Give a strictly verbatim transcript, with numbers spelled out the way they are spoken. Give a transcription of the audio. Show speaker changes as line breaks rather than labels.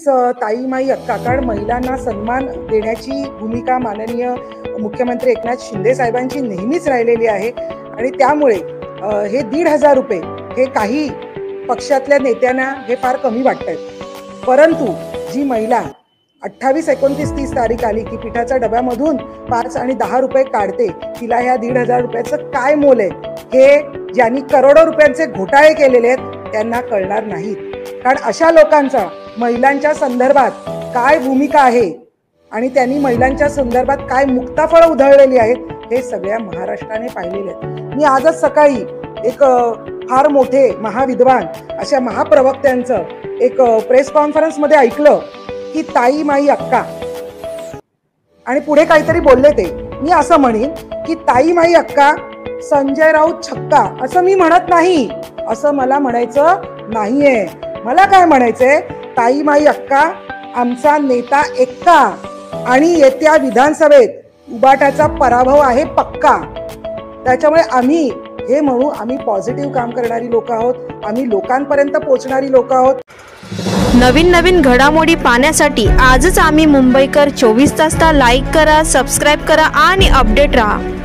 नक्कीच ताईमाई अक्का, कारण महिलांना सन्मान देण्याची भूमिका माननीय मुख्यमंत्री एकनाथ शिंदे साहेबांची नेहमीच राहिलेली आहे आणि त्यामुळे हे दीड हजार रुपये हे काही पक्षातल्या नेत्यांना हे फार कमी वाटतंय, परंतु जी महिला अठ्ठावीस एकोणतीस तीस तारीख आली की पिठाच्या डब्यामधून पाच आणि दहा रुपये काढते, तिला ह्या दीड हजार रुपयाचं काय मोल आहे हे ज्यांनी करोडो रुपयांचे घोटाळे केलेले आहेत त्यांना कळणार नाहीत. कारण अशा लोकांचा महिलांच्या संदर्भात काय भूमिका आहे आणि त्यांनी महिलांच्या संदर्भात काय मुक्ताफळं उधळलेली आहेत हे सगळ्या महाराष्ट्राने पाहिलेले आहेत. मी आजच सकाळी एक फार मोठे महाविद्वान अशा महाप्रवक्त्यांचं एक प्रेस कॉन्फरन्स मध्ये ऐकलं की ताईमाई अक्का, आणि पुढे काहीतरी बोलले ते. मी असं म्हणेन की ताईमाई अक्का संजय राऊत छक्का असं मी म्हणत नाही, असं मला म्हणायचं नाहीये. मला काय म्हणायचंय, ताईमाई अक्का आमचा नेता एक्का आणि येत्या विधानसभेत उबाटाचा पराभव आहे पक्का. त्याच्यामुळे आम्ही हे म्हणू, आम्ही पॉझिटिव्ह काम करणारी लोक आहोत, आम्ही लोकांपर्यंत पोहोचणारी लोक आहोत.
नवीन नवीन घडामोडी पाहण्यासाठी आजच आम्ही मुंबईकर चोवीस तासला लाईक करा, सबस्क्राईब करा आणि अपडेट राहा.